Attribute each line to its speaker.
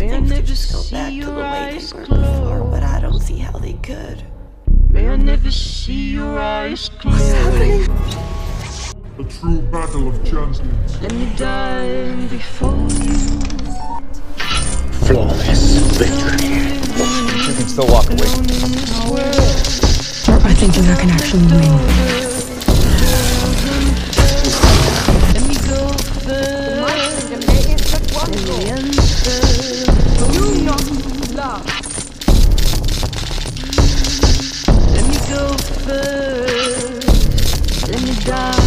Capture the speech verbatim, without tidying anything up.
Speaker 1: Things could just go back to the way they were before, but I don't see how they could.
Speaker 2: May I never see your eyes close.
Speaker 1: What's happening?
Speaker 3: A true battle of champions.
Speaker 2: Let me die before you.
Speaker 4: Flawless victory.
Speaker 5: You can still walk away.
Speaker 6: Or I think you're not gonna actually win.
Speaker 2: Let me go first. In the answer.
Speaker 1: You not love.
Speaker 2: Let me go first. Let me die.